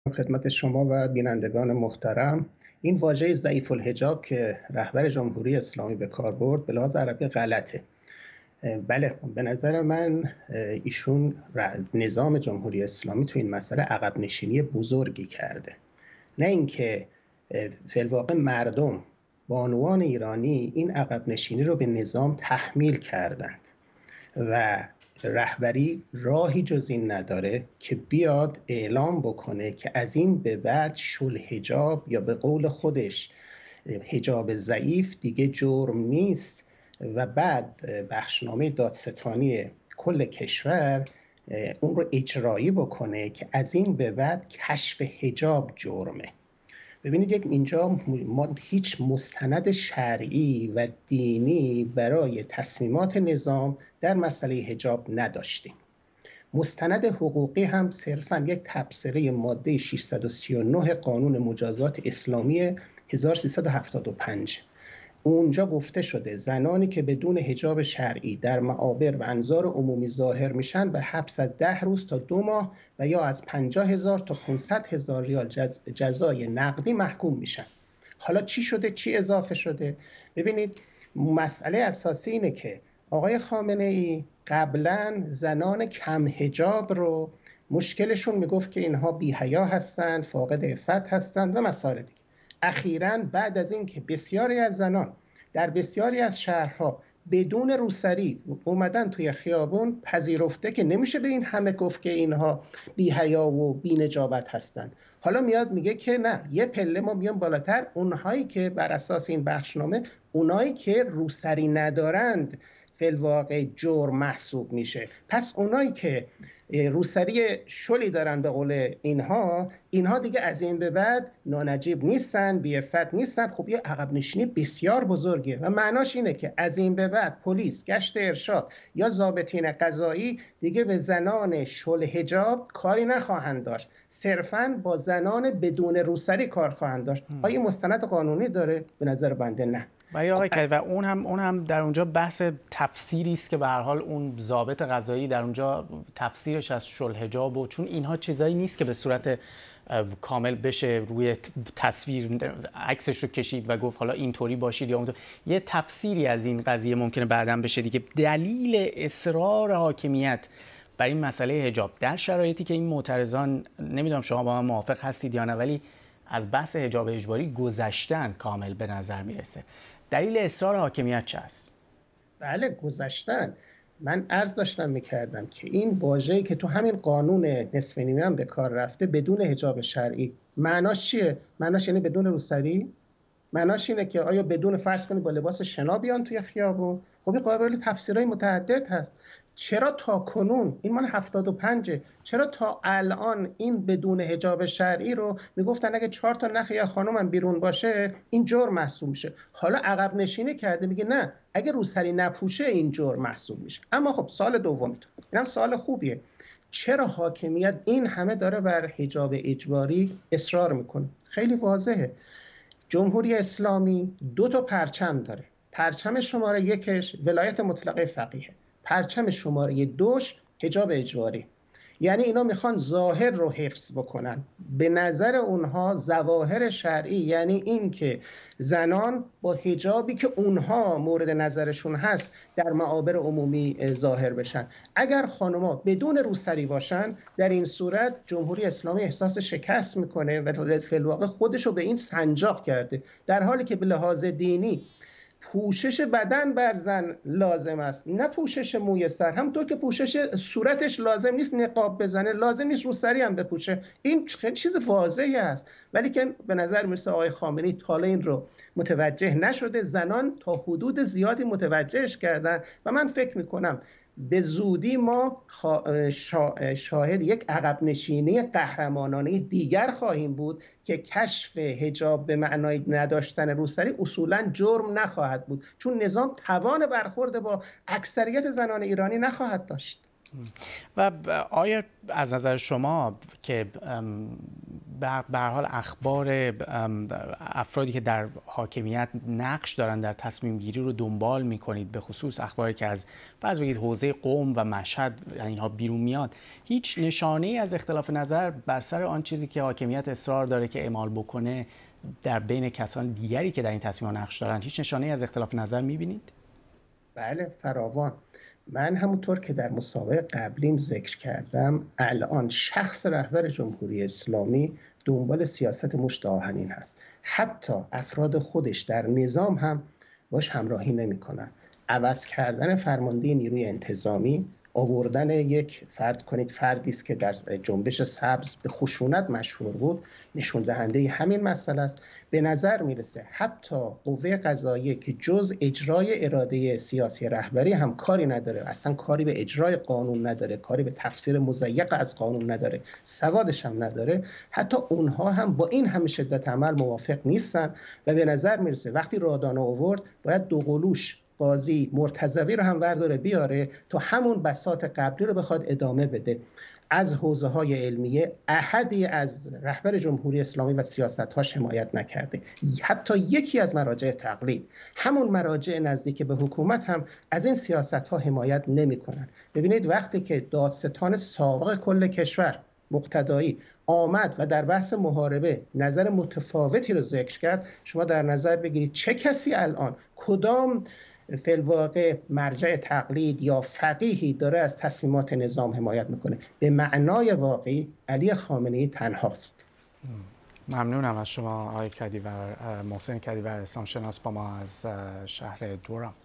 خدمت شما و بینندگان محترم. این واژه ضعیف الحجاب که رهبر جمهوری اسلامی به کار برد به لحاظ عربی غلطه. بله، به نظر من ایشون نظام جمهوری اسلامی تو این مسئله عقب نشینی بزرگی کرده. نه اینکه فی الواقع مردم بانوان ایرانی این عقب نشینی رو به نظام تحمیل کردند و رهبری راهی جز این نداره که بیاد اعلام بکنه که از این به بعد شلحجاب یا به قول خودش حجاب ضعیف دیگه جرم نیست و بعد بخشنامه دادستانی کل کشور اون رو اجرایی بکنه که از این به بعد کشف حجاب جرمه. ببینید اینجا ما هیچ مستند شرعی و دینی برای تصمیمات نظام در مسئله حجاب نداشتیم. مستند حقوقی هم صرفاً یک تبصره ماده 639 قانون مجازات اسلامی 1375. اونجا گفته شده زنانی که بدون حجاب شرعی در معابر و انظار عمومی ظاهر میشن به حبس از 10 روز تا 2 ماه و یا از 50,000 تا 500,000 ریال جزای نقدی محکوم میشن. حالا چی شده؟ چی اضافه شده؟ ببینید، مسئله اساسی اینه که آقای خامنه ای قبلا زنان کم حجاب رو مشکلشون میگفت که اینها بی‌حیا هستند، فاقد عفت هستند و مسائل دیگه. اخیراً بعد از اینکه بسیاری از زنان در بسیاری از شهرها بدون روسری اومدن توی خیابون، پذیرفته که نمیشه به این همه گفت که اینها بی‌حیا و بی‌نجابت هستند. حالا میاد میگه که نه، یه پله ما میام بالاتر، اونهایی که بر اساس این بخشنامه اونایی که روسری ندارند فی الواقع جرم محسوب میشه. پس اونایی که روسری شلی دارن به قول اینها دیگه از این به بعد نانجیب نیستن، بی عفت نیستن. خب یه عقب نشینی بسیار بزرگه و معناش اینه که از این به بعد پلیس، گشت ارشاد یا ضابطین قضایی دیگه به زنان شل حجاب کاری نخواهند داشت، صرفاً با زنان بدون روسری کار خواهند داشت. آیا مستند قانونی داره؟ به نظر بنده نه. و اون هم در اونجا بحث تفسیری است که به هر حال اون ضابط قضایی در اونجا تفسیرش از شلحجاب و چون اینها چیزایی نیست که به صورت کامل بشه روی تصویر عکسش رو کشید و گفت حالا اینطوری باشید یا اونطور. یه تفسیری از این قضیه ممکنه بعداً بشه دیگه. دلیل اصرار حاکمیت بر این مسئله حجاب در شرایطی که این معترضان، نمیدونم شما با من موافق هستید یا نه، ولی از بحث حجاب اجباری گذشتن کامل به نظر میرسه. دلیل اصرار حاکمیت چه است؟ بله، گذشتن. من عرض داشتم میکردم که این واژه‌ای که تو همین قانون نصف نیمه هم به کار رفته، بدون حجاب شرعی، معناش چیه؟ معناش یعنی بدون روسری؟ معناش اینه که آیا بدون فرض کنید با لباس شنا بیان توی خیابون؟ خب این قابل تفسیرهای متعدد هست. چرا تا کنون، این مال 75، چرا تا الان این بدون حجاب شرعی رو میگفتن اگه 4 تا نخ یا خانومم بیرون باشه این جرم محسوب میشه؟ حالا عقب نشینی کرده میگه نه، اگه روسری نپوشه این جرم محسوب میشه. اما خب سال دومی، اینم سال خوبیه، چرا حاکمیت این همه داره بر حجاب اجباری اصرار میکنه؟ خیلی واضحه. جمهوری اسلامی 2 تا پرچم داره. پرچم شماره 1 ولایت مطلقه فقیه، پرچم شماره 2 حجاب اجباری. یعنی اینا میخوان ظاهر رو حفظ بکنن. به نظر اونها ظواهر شرعی یعنی این که زنان با حجابی که اونها مورد نظرشون هست در معابر عمومی ظاهر بشن. اگر خانوما بدون روسری باشن، در این صورت جمهوری اسلامی احساس شکست میکنه و فی الواقع خودشو به این سنجاق کرده، در حالی که به لحاظ دینی پوشش بدن بر زن لازم است، نه پوشش موی سر. همونطور که پوشش صورتش لازم نیست نقاب بزنه، لازم نیست روسری هم بپوشه. این خیلی چیز واضحی است، ولی که به نظر میرسه آقای خامنه‌ای تا حالا این رو متوجه نشده. زنان تا حدود زیادی متوجهش کردن و من فکر میکنم به زودی ما شاهد یک عقب نشینی قهرمانانه دیگر خواهیم بود که کشف حجاب به معنای نداشتن روسری اصولاً جرم نخواهد بود، چون نظام توان برخورد با اکثریت زنان ایرانی نخواهد داشت. و آیا از نظر شما که به هر حال اخبار افرادی که در حاکمیت نقش دارن در تصمیم گیری رو دنبال میکنید، به خصوص اخباری که از فرض بگید حوزه قم و مشهد اینها بیرون میاد، هیچ نشانه‌ای از اختلاف نظر بر سر آن چیزی که حاکمیت اصرار داره که اعمال بکنه در بین کسان دیگری که در این تصمیم نقش دارند، هیچ نشانه‌ای از اختلاف نظر میبینید؟ بله، فراوان. من همونطور که در مسابقه قبلیم ذکر کردم، الان شخص رهبر جمهوری اسلامی دنبال سیاست مشت آهنین هست. حتی افراد خودش در نظام هم باش همراهی نمی‌کنن. عوض کردن فرمانده نیروی انتظامی، آوردن یک فردی است که در جنبش سبز به خشونت مشهور بود، نشون دهنده همین مسئله است. به نظر میرسه حتی قوه قضاییه که جز اجرای اراده سیاسی رهبری هم کاری نداره، اصلا کاری به اجرای قانون نداره، کاری به تفسیر مضیق از قانون نداره، سوادش هم نداره، حتی اونها هم با این همه شدت عمل موافق نیستن و به نظر میرسه وقتی رادانو آورد باید دوقلوش قاضی مرتضوی رو هم ورداره بیاره تا همون بساط قبلی رو بخواد ادامه بده. از حوزه‌های علمیه احدی از رهبر جمهوری اسلامی و سیاست‌هاش حمایت نکرده. حتی یکی از مراجع تقلید، همون مراجع نزدیک به حکومت هم از این سیاست‌ها حمایت نمی‌کنن. ببینید وقتی که دادستان سابق کل کشور مقتدایی آمد و در بحث محاربه نظر متفاوتی رو ذکر کرد، شما در نظر بگیرید چه کسی الان، کدام فی الواقع مرجع تقلید یا فقیهی داره از تصمیمات نظام حمایت میکنه؟ به معنای واقعی علی خامنه‌ای تنهاست. ممنونم از شما آقای کدیور، محسن کدیور، اسلام شناس با ما از شهر دوران.